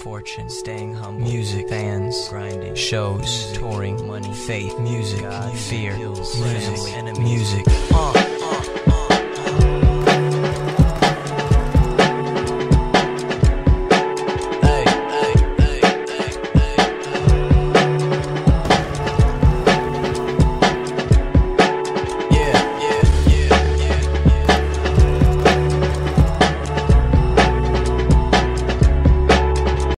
fortune, staying humble, music, fans, grinding, shows, touring, money, faith, music, God, fear, music, enemies, music.